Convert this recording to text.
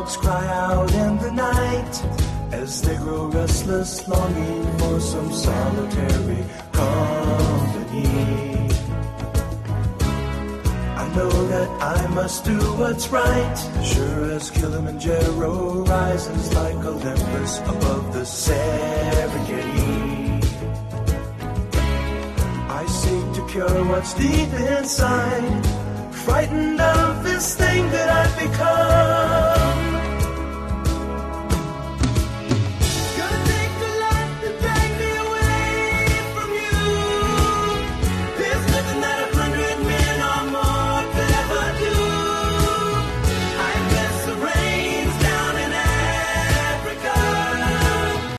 dogs cry out in the night as they grow restless, longing for some solitary company. I know that I must do what's right, sure as Kilimanjaro rises like Olympus above the Serengeti. I seek to cure what's deep inside, frightened of this thing that I've